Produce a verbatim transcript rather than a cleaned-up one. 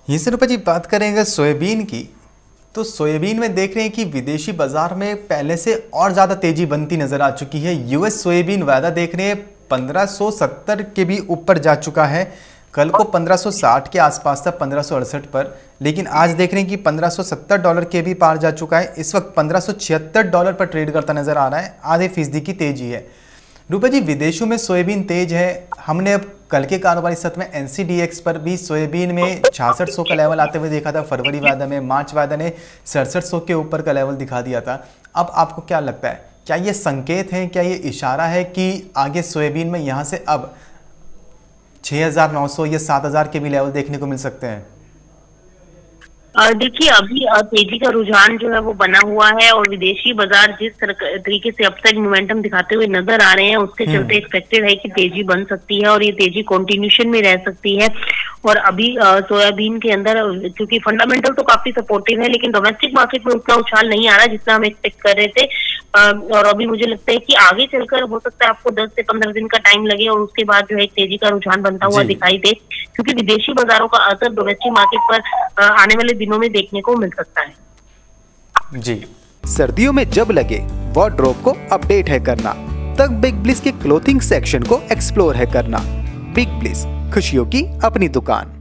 ये से रुपये जी बात करेंगे सोयाबीन की, तो सोयाबीन में देख रहे हैं कि विदेशी बाजार में पहले से और ज़्यादा तेज़ी बनती नज़र आ चुकी है। यूएस सोयाबीन वायदा देख रहे हैं पंद्रह सौ सत्तर के भी ऊपर जा चुका है। कल को पंद्रह सौ साठ के आसपास था, पंद्रह सौ अड़सठ पर, लेकिन आज देख रहे हैं कि पंद्रह सौ सत्तर डॉलर के भी पार जा चुका है। इस वक्त पंद्रह सौ छिहत्तर डॉलर पर ट्रेड करता नज़र आ रहा है। आधे फीसदी की तेज़ी है। रूपा जी, विदेशों में सोयाबीन तेज है। हमने अब कल के कारोबारी सत्र में एनसीडीएक्स पर भी सोयाबीन में छियासठ सौ का लेवल आते हुए देखा था। फरवरी वायदा में, मार्च वायदा ने सड़सठ सौ के ऊपर का लेवल दिखा दिया था। अब आपको क्या लगता है, क्या ये संकेत है, क्या ये इशारा है कि आगे सोयाबीन में यहाँ से अब छः हज़ार नौ सौ या सात हज़ार के भी लेवल देखने को मिल सकते हैं? देखिए, अभी तेजी का रुझान जो है वो बना हुआ है और विदेशी बाजार जिस तरीके से अब तक मोमेंटम दिखाते हुए नजर आ रहे हैं, उसके चलते एक्सपेक्टेड है कि तेजी बन सकती है और ये तेजी कंटिन्यूशन में रह सकती है। और अभी सोयाबीन के अंदर क्योंकि फंडामेंटल तो काफी सपोर्टिव है, लेकिन डोमेस्टिक मार्केट में उतना उछाल नहीं आ रहा जितना हम एक्सपेक्ट कर रहे थे। और अभी मुझे लगता है कि आगे चलकर हो सकता है आपको दस से पंद्रह दिन का टाइम लगे और उसके बाद जो है तेजी का रुझान बनता हुआ दिखाई दे, क्योंकि विदेशी बाजारों का असर डोमेस्टिक मार्केट पर आने वाले दिनों में देखने को मिल सकता है। जी, सर्दियों में जब लगे वार्डरोब को अपडेट है करना, तब बिग ब्लिस के क्लोथिंग सेक्शन को एक्सप्लोर है करना। बिग ब्लिस, खुशियों की अपनी दुकान।